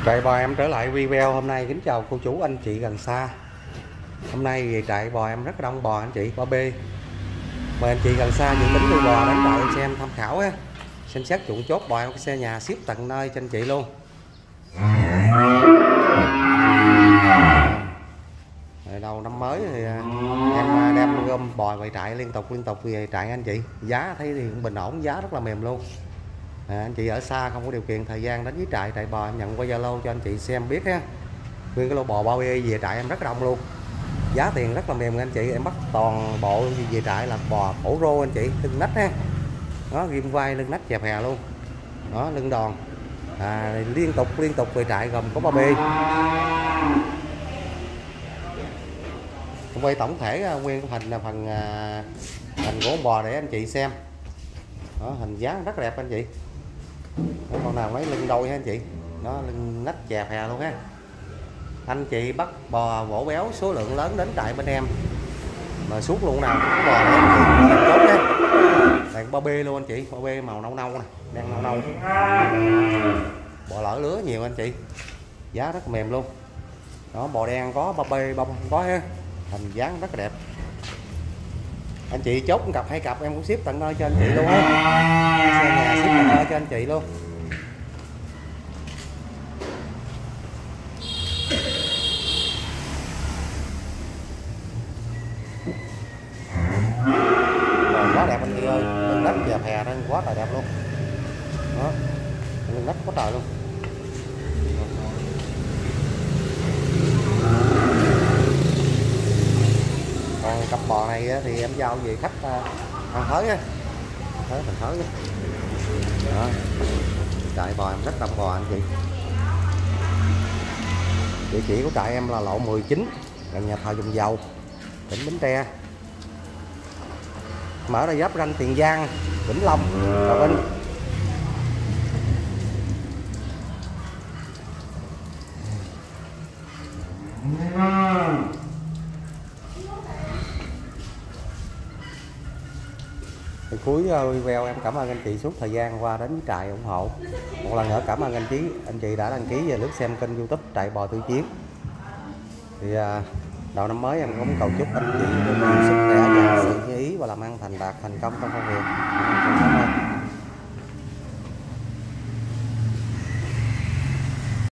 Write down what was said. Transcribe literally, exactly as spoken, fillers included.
Trại bò em trở lại video hôm nay. Kính chào cô chú anh chị gần xa. Hôm nay về trại bò em rất đông bò anh chị, bò B. Mời anh chị gần xa dự tính nuôi bò đến trại em xem tham khảo á, xem xét chủ chốt bò em cái xe nhà ship tận nơi cho anh chị luôn. Rồi đầu năm mới thì em đem gom bò về trại liên tục liên tục về trại anh chị. Giá thấy thì cũng bình ổn, giá rất là mềm luôn. À, anh chị ở xa không có điều kiện thời gian đến với trại trại bò em nhận qua Zalo cho anh chị xem biết ha. Nguyên cái lô bò bao bê về trại em rất đông luôn, giá tiền rất là mềm anh chị. Em bắt toàn bộ về trại là bò phổ rô anh chị, lưng nách ha, nó ghim vai lưng nách chèp hè luôn đó, lưng đòn. À, liên tục liên tục về trại gồm có bao bê. Quay tổng thể nguyên cái hình là phần hình của con bò để anh chị xem đó, hình dáng rất đẹp anh chị. Con nào mấy lưng đôi ha anh chị, nó lưng nách chèp hè luôn ha. Anh chị bắt bò bổ béo số lượng lớn đến trại bên em mà suốt luôn nào có bò để anh chị chốt nha. Đàn ba bê luôn anh chị, ba bê màu nâu nâu nè, đang nâu nâu, bò lỡ lứa nhiều anh chị, giá rất mềm luôn đó. Bò đen có, ba bê bông không có ha, hình dáng rất là đẹp. Anh chị chốt một cặp hai cặp em cũng ship tận nơi cho anh chị luôn á, xe nhà ship tận nơi cho anh chị luôn. Quá đẹp anh chị ơi, lưng nách dẹp hè nên quá là đẹp luôn đó, lưng nách quá trời luôn. Còn cặp bò này thì em giao về khách hàng thới nha, thới thành thới đó. Trại bò em rất đông bò anh chị. Địa chỉ của trại em là lộ mười chín gần nhà thờ Dùng Dầu, tỉnh Bến Tre. Mở ra giáp ranh Tiền Giang, Vĩnh Long, Trà Vinh. Thì cuối video em cảm ơn anh chị suốt thời gian qua đến với trại ủng hộ. Một lần nữa cảm ơn anh chị anh chị đã đăng ký và lướt xem kênh YouTube Trại Bò Tư Chiến. Thì đầu năm mới em cũng cầu chúc anh chị được sức khỏe và sự như ý và làm ăn thành đạt thành công trong công việc. Cảm ơn.